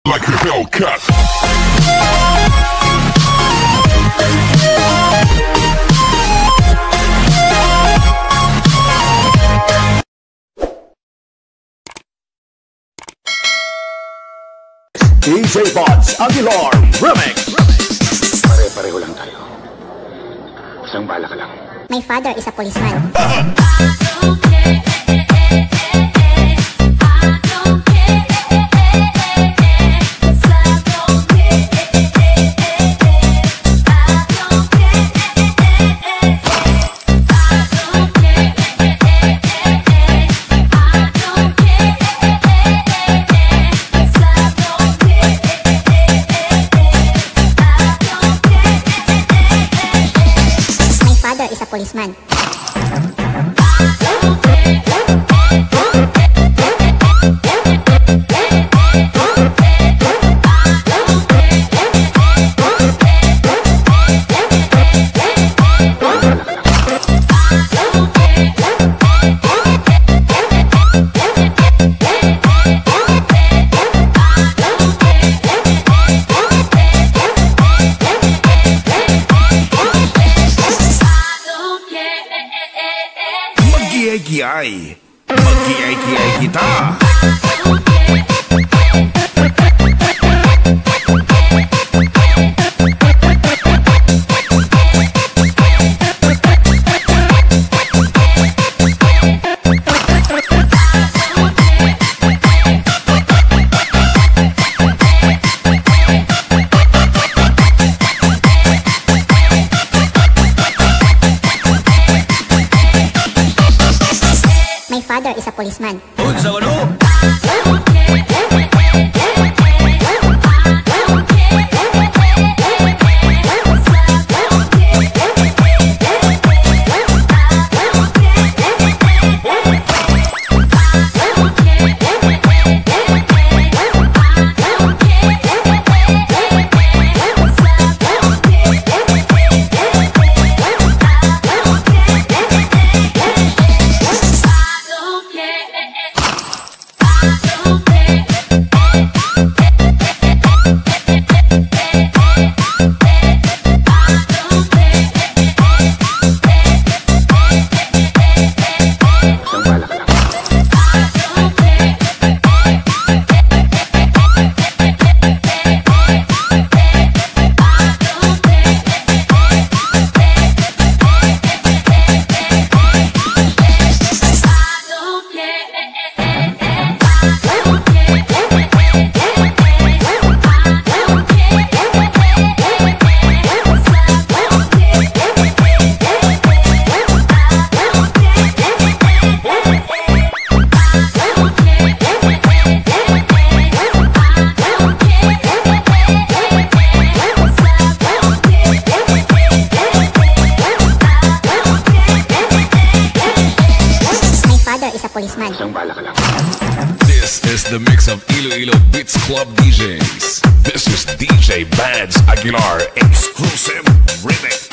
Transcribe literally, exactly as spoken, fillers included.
like a Hellcat. D J Bods Aguilar Remix. Pare-pareho lang tayo. Isang bala ka lang. My father is a policeman. Is a policeman. Mag-giay-giay, mag-giay-giay kita. My father is a policeman. Uy, sa walo! Is a policeman. Isang bala ka lang. This is the mix of Iloilo Beats Club D Js. This is D J Bods Aguilar Exclusive Remix.